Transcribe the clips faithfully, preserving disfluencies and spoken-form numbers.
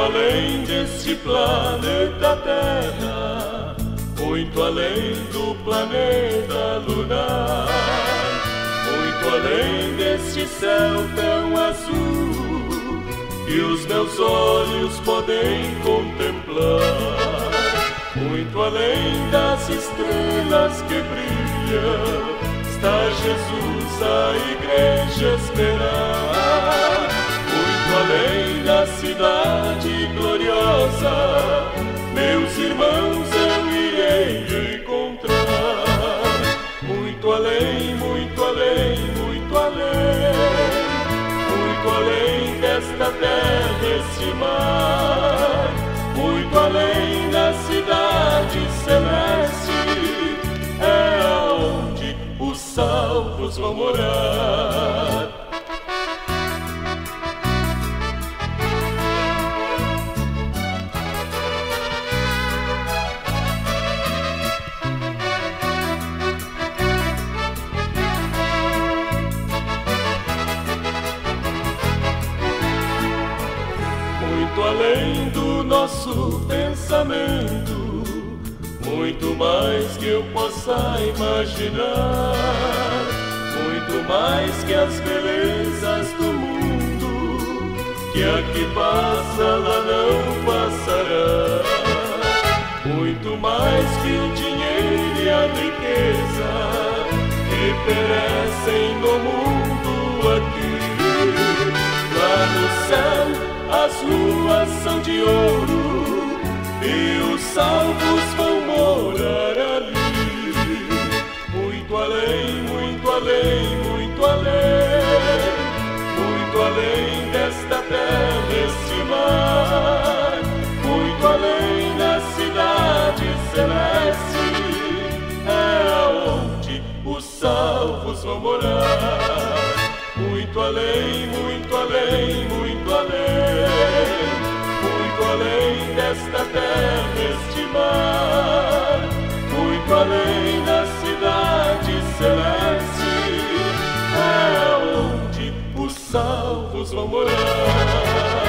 além deste planeta Terra, muito além do planeta lunar, muito além deste céu tão azul que os meus olhos podem contemplar, muito além das estrelas que brilham, está Jesus a igreja esperar. Muito além da cidade gloriosa, meus irmãos eu irei encontrar. Muito além, muito além, muito além, muito além desta terra, este mar, muito além da cidade celeste, é aonde os salvos vão morar. Muito além do nosso pensamento, muito mais que eu possa imaginar, muito mais que as belezas do mundo, que aqui passa, lá não passará, muito mais que o dinheiro e a riqueza que perecem no mundo aqui. Lá no céu as ruas são de ouro e os salvos vão morar ali. Muito além, muito além, muito além, muito além desta terra, este mar, muito além da cidade celeste, é aonde os salvos vão morar. Muito além, muito além, muito além, muito além desta terra, este mar, muito além da cidade celeste, é onde os salvos vão morar.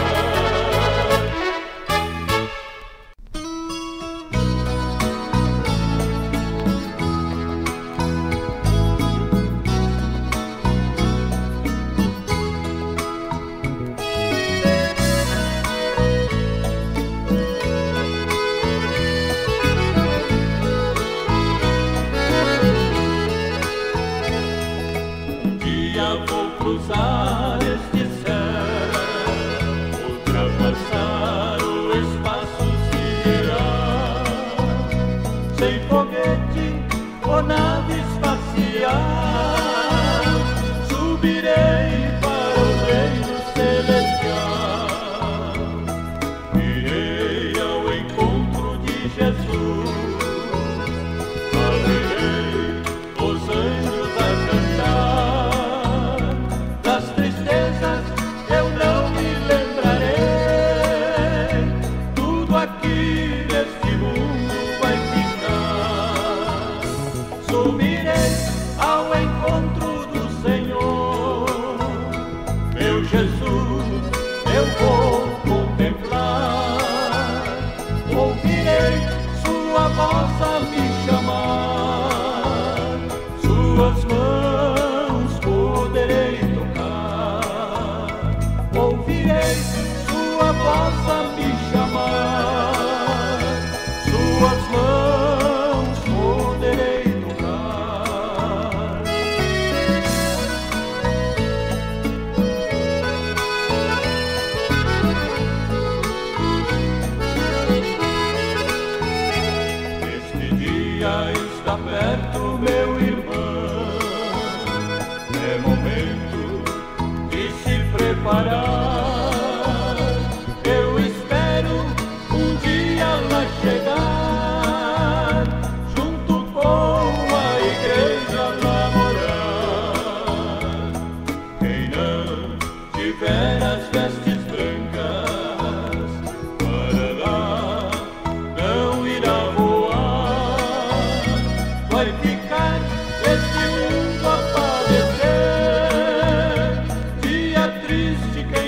Triste quem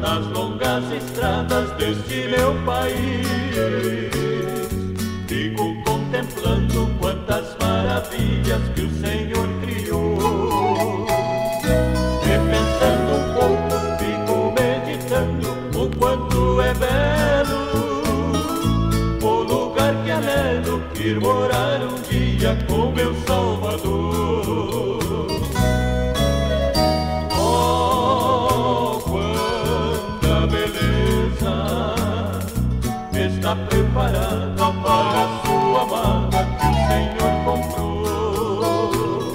nas longas estradas deste meu país. Fico contemplando quantas maravilhas que o Senhor criou. Repensando um pouco, fico meditando o quanto é belo o lugar que anelo, ir morar um dia com meu Salvador. Oh, quanta beleza está preparada para a sua amada que o Senhor comprou.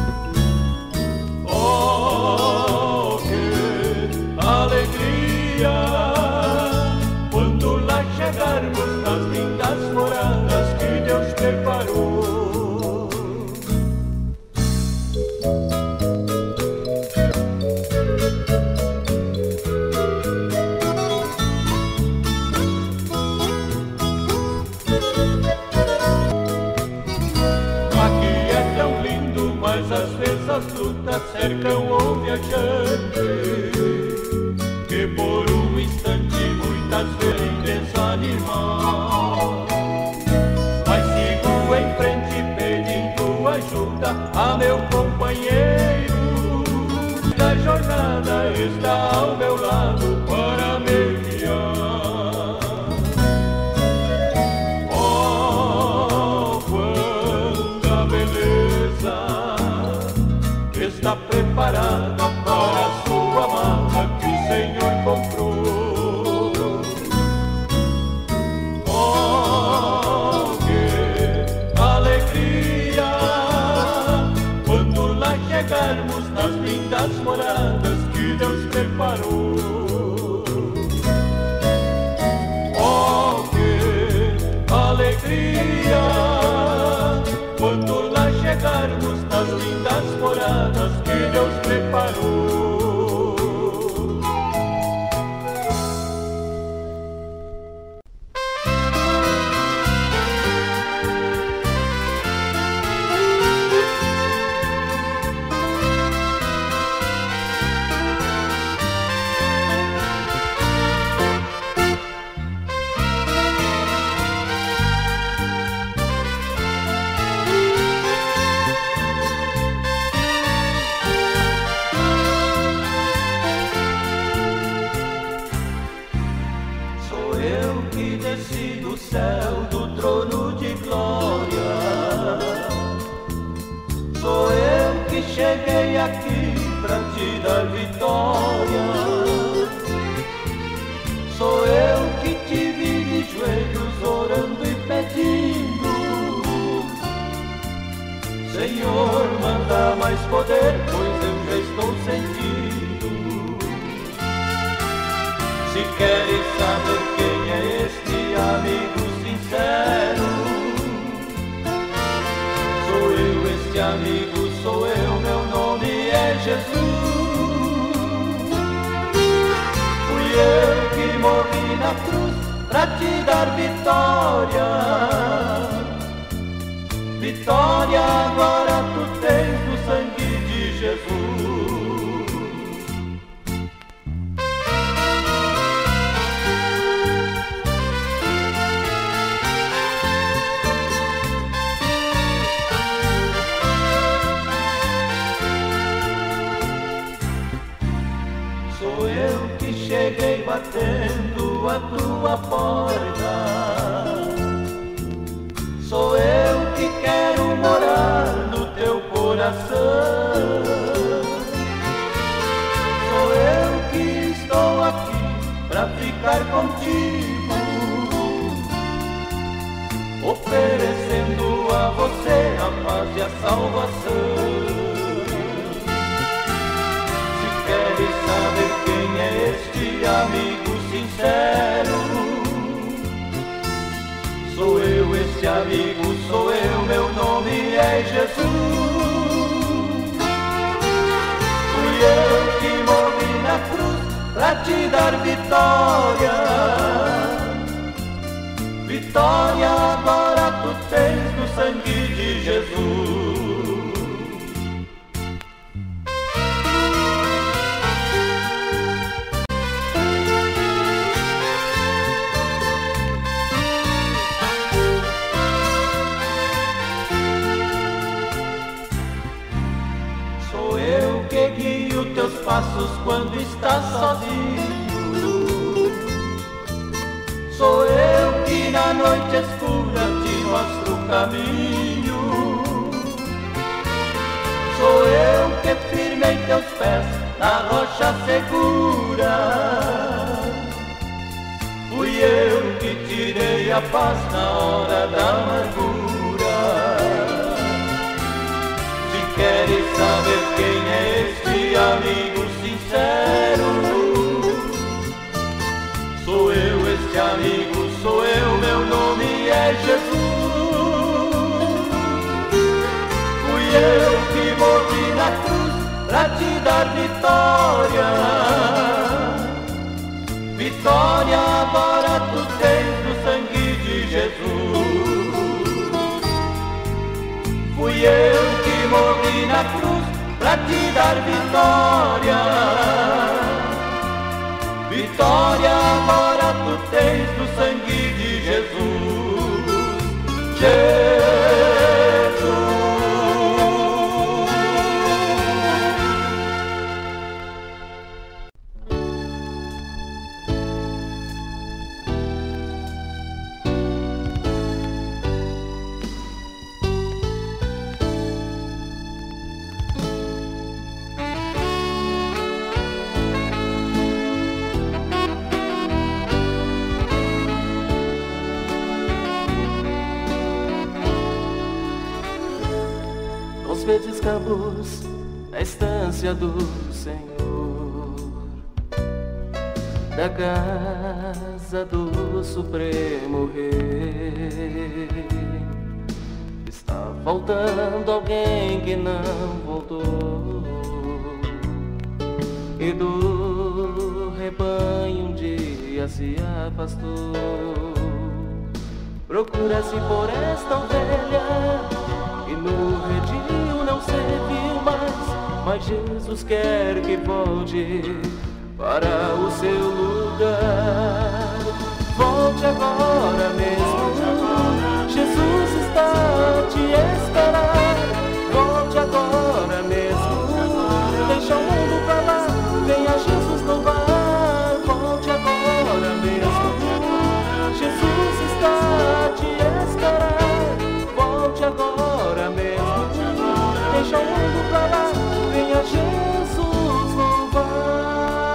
Oh, que alegria quando lá chegarmos nas lindas moradas que Deus preparou. Às vezes as lutas cercam o viajante, que por um instante muitas vezes desanimar. Mas sigo em frente pedindo ajuda a meu companheiro. Da jornada está ao meu lado para me guiar. Oh, quanta beleza está preparada para a sua amada que o Senhor comprou. Oh, que alegria quando lá chegarmos nas lindas moradas que Deus preparou. Oh, que alegria quando lá chegarmos nas lindas moradas que Deus preparou. Do céu, do trono de glória, sou eu que cheguei aqui pra te dar vitória. Sou eu que te vi de joelhos orando e pedindo: Senhor, manda mais poder, pois eu já estou sentindo. Se queres saber quem é este amigo sincero, sou eu, este amigo sou eu, meu nome é Jesus. Fui eu que morri na cruz pra te dar vitória. Vitória agora tu tens no sangue de Jesus. Cheguei batendo a tua porta, sou eu que quero morar no teu coração. Sou eu que estou aqui pra ficar contigo, oferecendo a você a paz e a salvação. Se queres saber quem é este amigo sincero, sou eu, esse amigo sou eu, meu nome é Jesus. Fui eu que morri na cruz pra te dar vitória. Vitória agora tu tens no sangue de Jesus. passos quando estás sozinho. Sou eu que na noite escura te mostro o caminho. Sou eu que firmei teus pés na rocha segura. Fui eu que tirei a paz na hora da amargura. Se queres saber quem é este amigo sincero, sou eu este amigo, sou eu, meu nome é Jesus. Fui eu que morri na cruz pra te dar vitória. Vitória agora tu tens no sangue de Jesus. Fui eu que morri na cruz pra te dar vitória. Vitória agora tu tens no sangue de Jesus. Jesus. Verdes campos da estância do Senhor, da casa do Supremo Rei, está faltando alguém que não voltou, e do rebanho um dia se afastou. Procura-se por esta ovelha e no redil não se viu mais, mas Jesus quer que volte para o seu lugar. Volte agora mesmo, Jesus está a te esperar. Volte agora mesmo, deixa o mundo pra lá, venha Jesus louvar. Volte agora mesmo, Jesus está a te esperar. Volte agora mesmo, deixa o mundo pra lá, venha Jesus louvar.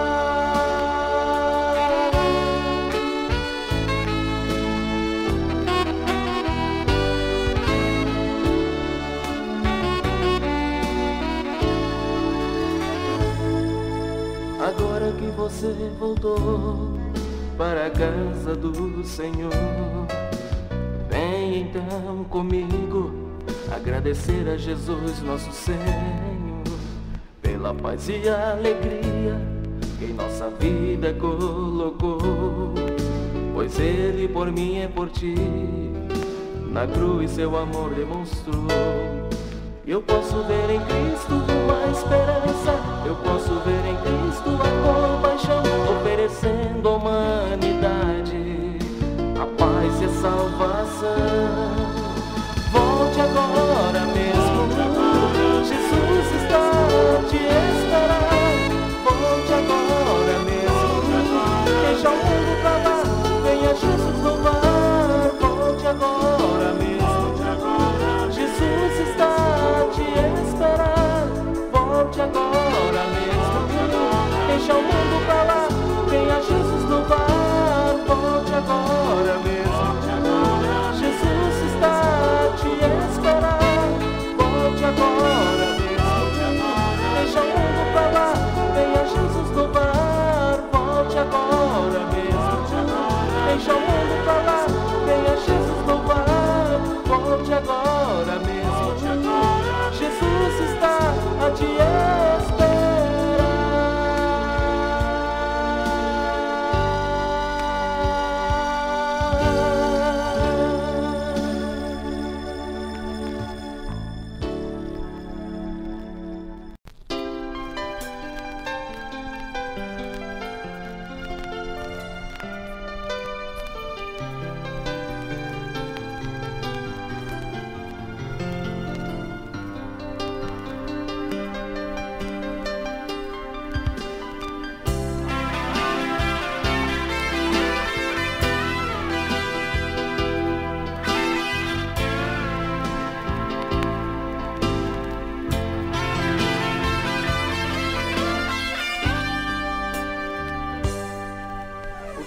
Agora que você voltou para a casa do Senhor, vem então comigo agradecer a Jesus nosso Senhor pela paz e alegria que em nossa vida colocou, pois Ele por mim e por ti na cruz seu amor demonstrou. Eu posso ver em Cristo uma esperança, eu posso ver em Cristo a compaixão, oferecendo à humanidade a paz e a salvação. Volte agora mesmo, Jesus está a te esperar. Volte agora mesmo, deixa o mundo pra lá, venha Jesus louvar. Volte agora mesmo, Jesus está a te esperar. Volte agora mesmo, deixa o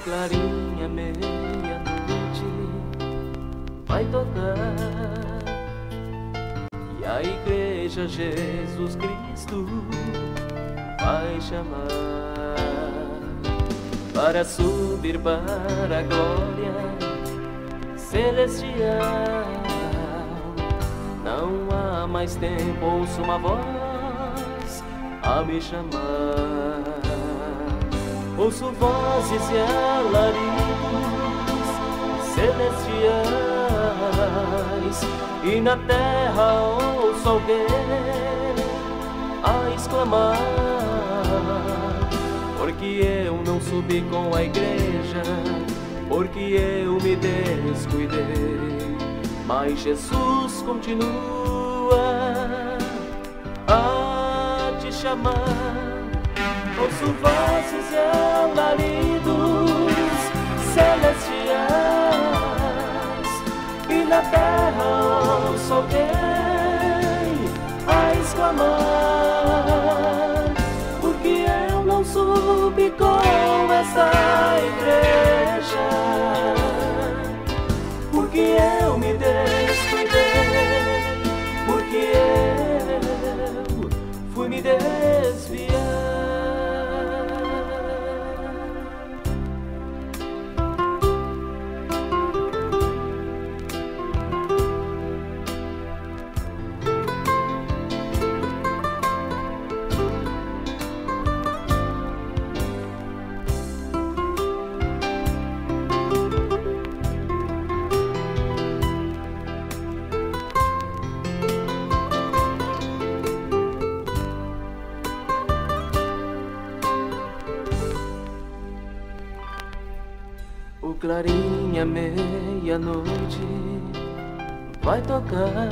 clarinha meia-noite vai tocar e a igreja Jesus Cristo vai chamar para subir para a glória celestial. Não há mais tempo, ouço uma voz a me chamar. Ouço vozes e alaridos celestiais, e na terra ouço alguém a exclamar: porque eu não subi com a igreja, porque eu me descuidei. Mas Jesus continua a te chamar. Ouço vozes e alaridos celestiais, e na terra ouço alguém a exclamar: porque eu não subi com essa igreja, porque eu me descuidei, porque eu fui me desviar. O clarinha meia-noite vai tocar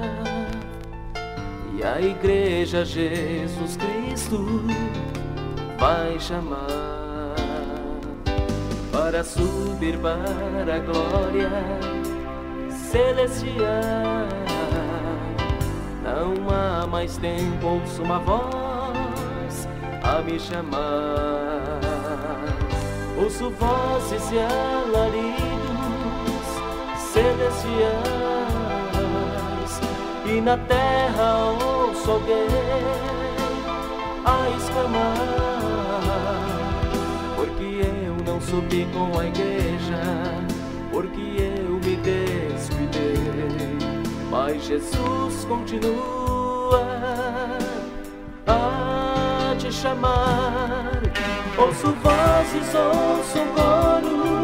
e a igreja Jesus Cristo vai chamar para subir para a glória celestial. Não há mais tempo, ouço uma voz a me chamar. Ouço vozes e alaridos celestiais, e na terra ouço alguém a exclamar: porque eu não subi com a igreja, porque eu me descuidei. Mas Jesus continua a te chamar. Ouço vozes, ouço um coro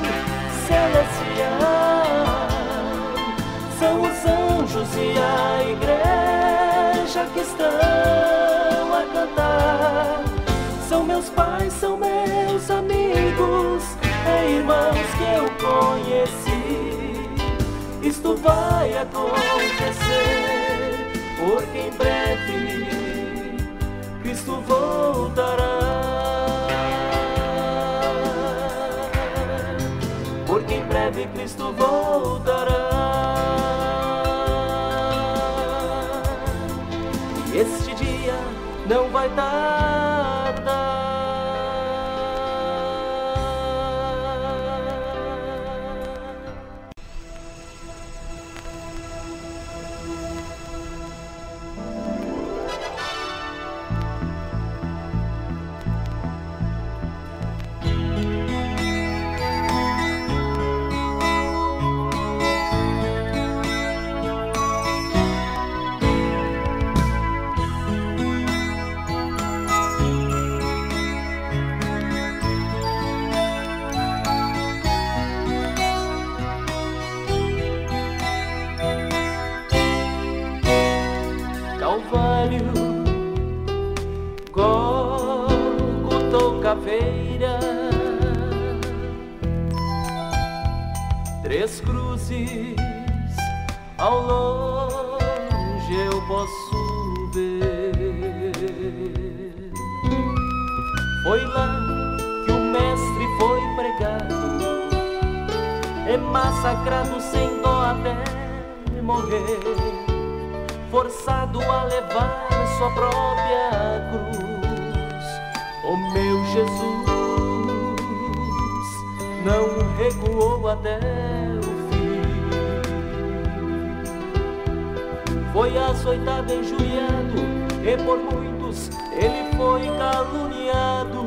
celestial, são os anjos e a igreja que estão a cantar. São meus pais, são meus amigos, e irmãos que eu conheci. Isto vai acontecer, porque em breve Cristo voltará. Porque em breve Cristo voltará. E este dia não vai tardar. Calvário, Gólgota ou caveira, três cruzes ao longe eu posso ver. Foi lá que o mestre foi pregado, é massacrado sem dó até morrer, forçado a levar sua própria cruz. Oh meu Jesus, não recuou até o fim. Foi açoitado, injuriado, e por muitos ele foi caluniado.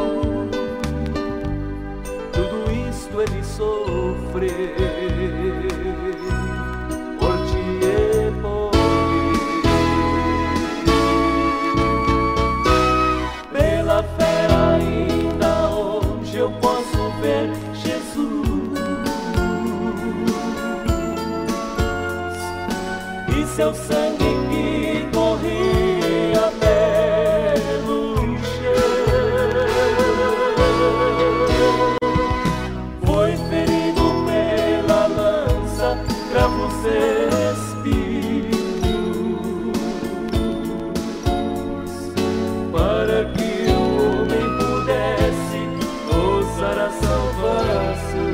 Tudo isto ele sofreu por ti e por mim. Pela fé ainda hoje eu posso ver Jesus e seu sangue que corria pelo chão foi ferido pela lança, cravos espinhos, para que o homem pudesse gozar a salvação.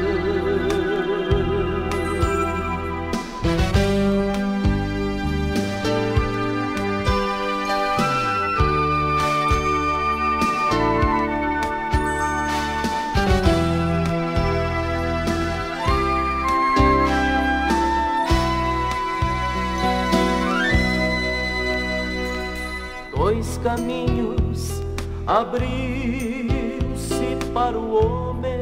Dois caminhos abriu-se para o homem,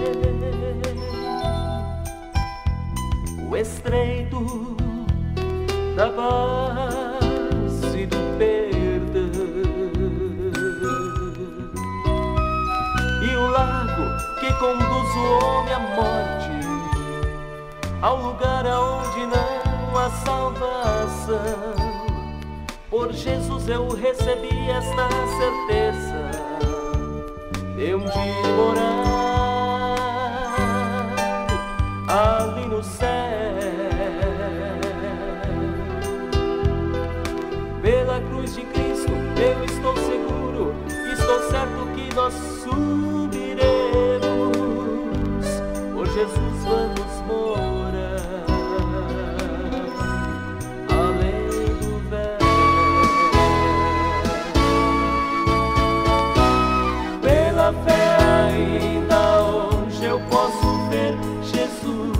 o estreito da base do perdão e o largo que conduz o homem à morte, ao lugar aonde não há salvação. Por Jesus eu recebi esta certeza de um dia morar ali no céu. Pela cruz de Cristo eu estou seguro, estou certo que nós subiremos. Por Jesus vamos morar além do véu. Pela fé ainda hoje eu posso ver Jesus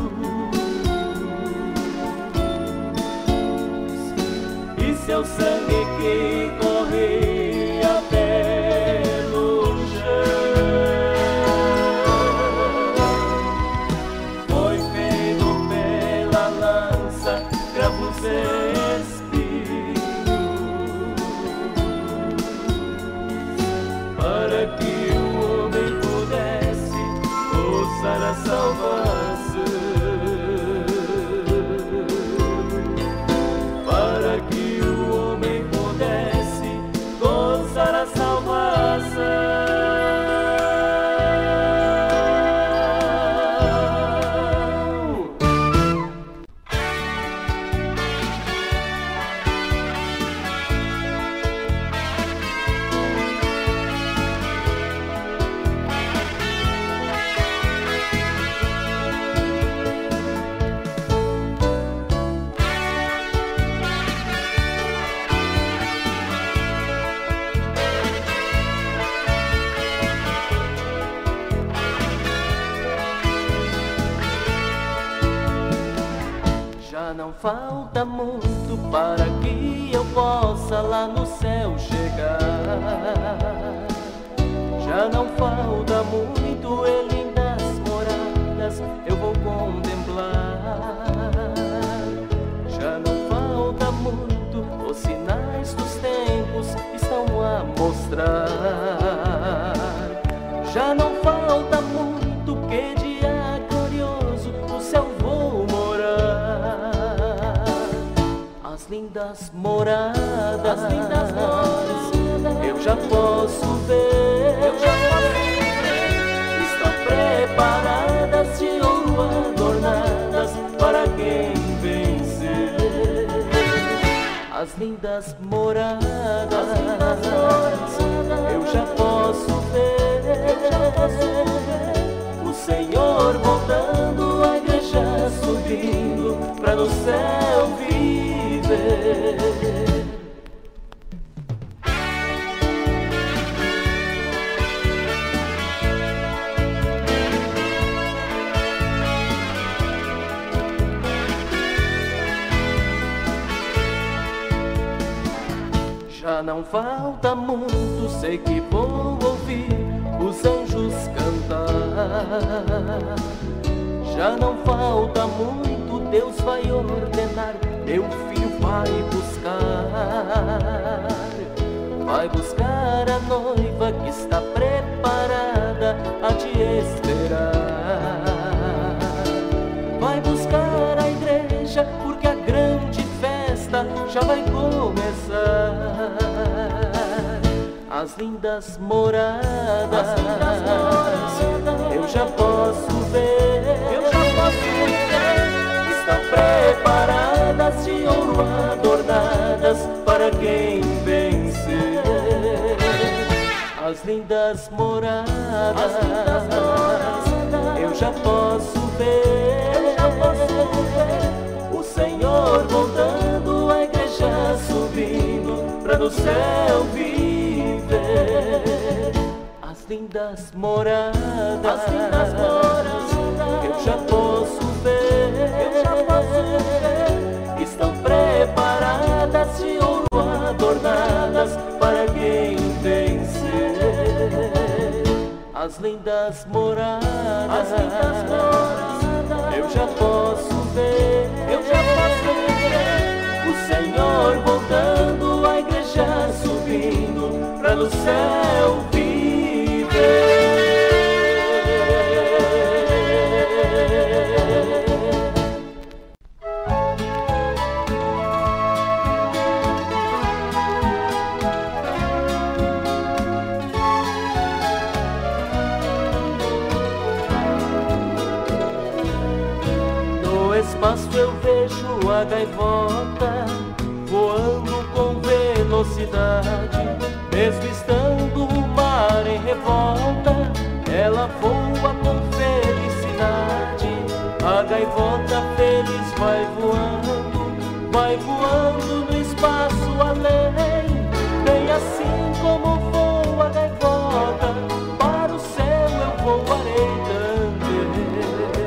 e seu sangue que corria pelo chão foi ferido pela lança, cravos espinhos, para que a salvação, para que o homem pudesse gozar a salvação. Já não falta muito para que eu possa lá no céu chegar. Já não falta muito e lindas moradas eu vou contemplar. Já não falta muito, os sinais dos tempos estão a mostrar. Já não falta muito, que dia glorioso no céu vou morar. As lindas moradas, as lindas moradas, eu já posso ver, eu já posso ver. Estão preparadas de ouro adornadas para quem vencer. As lindas moradas, as lindas moradas, eu já posso ver, eu já posso ver. O Senhor voltando, a igreja subindo para no céu viver. não falta muito, sei que vou ouvir os anjos cantar. Já não falta muito, Deus vai ordenar, meu filho vai buscar. Vai buscar a noiva que está preparada a te esperar. Vai buscar a igreja, porque a grande festa já vai começar. As lindas moradas, As lindas moradas eu já posso ver, eu já posso ver. Estão preparadas de ouro adornadas para quem vencer. As lindas moradas, As lindas moradas eu já posso ver, eu já posso ver. O Senhor voltando, a igreja subindo pra no céu viver. As lindas moradas, As lindas moradas eu já posso ver, eu já posso ver. Estão preparadas de ouro adornadas para quem vencer. As lindas moradas, As lindas moradas eu já posso ver, eu já posso ver. O Senhor voltando, a igreja subindo pra no céu viver. No espaço eu vejo a gaivota voando com velocidade. Mesmo estando o mar em revolta, ela voa com felicidade. A gaivota feliz vai voando, vai voando no espaço além. Bem assim como voa a gaivota, para o céu eu voarei também.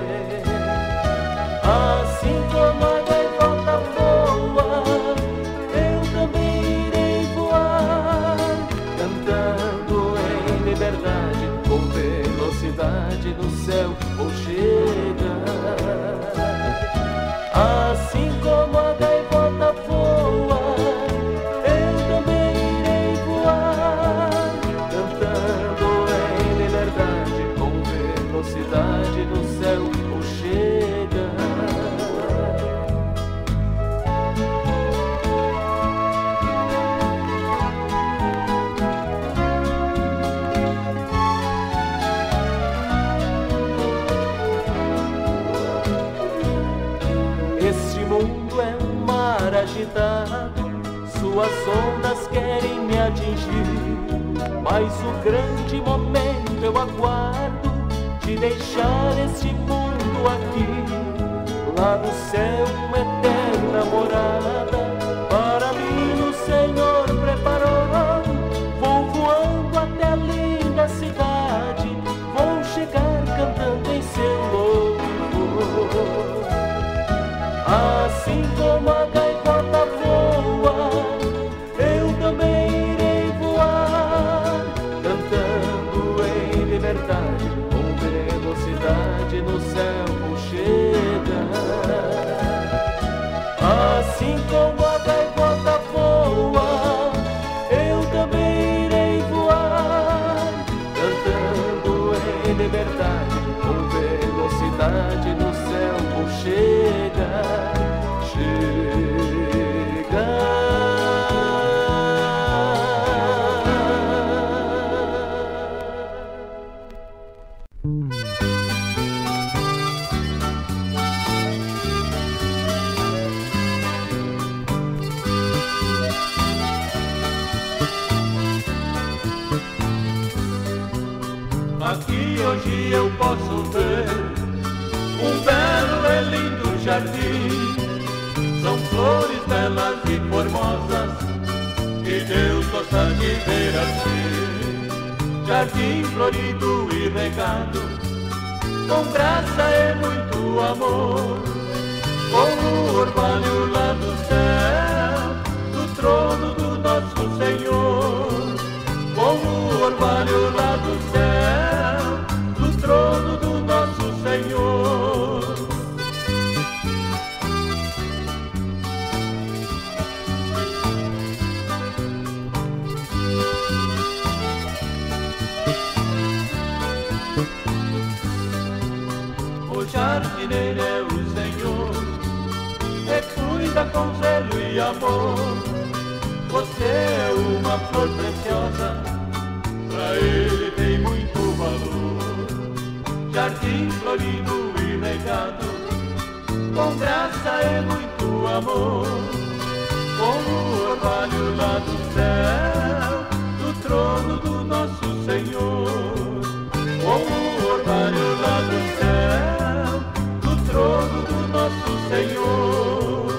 Assim como a gaivota voa, eu também irei voar, cantando em liberdade, com velocidade no céu vou chegar. Assim como a gaivota voa, eu também irei voar, cantando em liberdade, com velocidade no céu vou chegar. Este mundo é um mar agitado, suas ondas querem me atingir, mas o grande momento eu aguardo de deixar este mundo aqui. Lá no céu uma eterna morada para mim o Senhor preparou. Vou voando até a linda cidade, vou chegar cantando em seu louvor. Assim como a gaivota voa, eu também irei voar, cantando em liberdade, com velocidade no céu vou chegar. Assim como a gaivota voa, eu também irei voar, cantando em liberdade, com velocidade no céu vou chegar. Aqui hoje eu posso ver um belo e lindo jardim. São flores belas e formosas que Deus gosta de ver assim. Jardim florido e regado, com graça e muito amor, com o orvalho lá do céu, do trono do nosso Senhor, com o orvalho lá do céu, do trono do nosso Senhor. O jardineiro é o Senhor, e cuida com zelo e amor. Você é uma flor preciosa, pra ele tem muito valor. Jardim florido e regado, com graça e muito amor. Com o orvalho lá do céu, do trono do nosso Senhor. Com o orvalho lá do céu, do trono do nosso Senhor.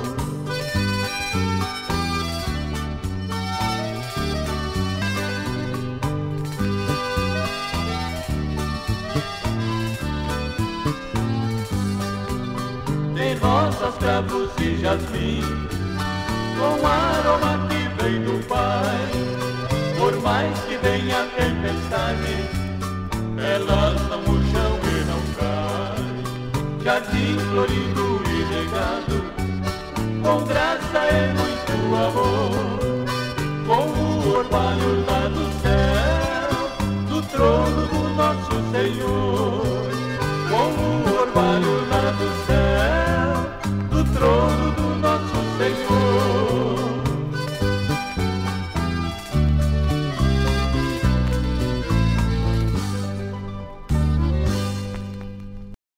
Tem rosas, cravos e jasmim, com aroma que vem do Pai. Por mais que venha a tempestade, elas não murcham e não caem. Jardim florido e regado, com graça e muito amor. Com o orvalho lá do céu, do trono do nosso Senhor. Com o orvalho lá do céu, do trono do nosso Senhor.